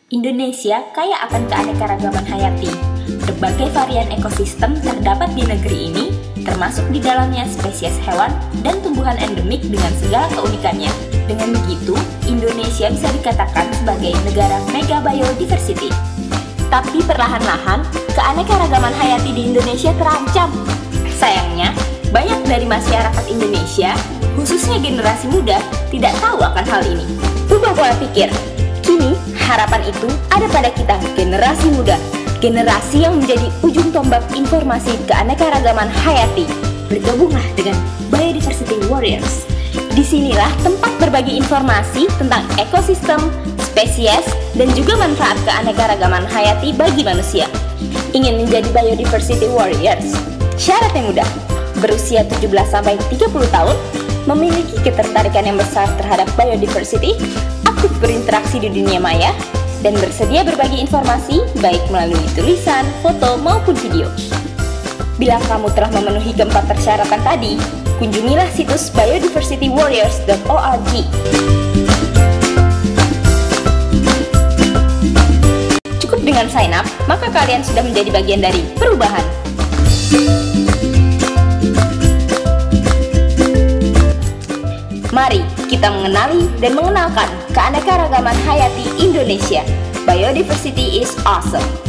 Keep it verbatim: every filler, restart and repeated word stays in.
Indonesia kaya akan keanekaragaman hayati. Berbagai varian ekosistem terdapat di negeri ini, termasuk di dalamnya spesies hewan dan tumbuhan endemik dengan segala keunikannya. Dengan begitu, Indonesia bisa dikatakan sebagai negara mega biodiversity. Tapi perlahan-lahan, keanekaragaman hayati di Indonesia terancam. Sayangnya, banyak dari masyarakat Indonesia, khususnya generasi muda, tidak tahu akan hal ini. Ubah pola pikir. Kini, harapan itu ada pada kita, generasi muda. Generasi yang menjadi ujung tombak informasi keanekaragaman hayati. Bergabunglah dengan Biodiversity Warriors. Disinilah tempat berbagi informasi tentang ekosistem, spesies, dan juga manfaat keanekaragaman hayati bagi manusia. Ingin menjadi Biodiversity Warriors? Syaratnya mudah. Berusia tujuh belas sampai tiga puluh tahun, memiliki ketertarikan yang besar terhadap biodiversity, aktif berinteraksi di dunia maya, dan bersedia berbagi informasi baik melalui tulisan, foto, maupun video. Bila kamu telah memenuhi keempat persyaratan tadi, kunjungilah situs biodiversity warriors dot org. Cukup dengan sign up, maka kalian sudah menjadi bagian dari perubahan. Mari kita mengenali dan mengenalkan keanekaragaman hayati Indonesia. Biodiversity is awesome.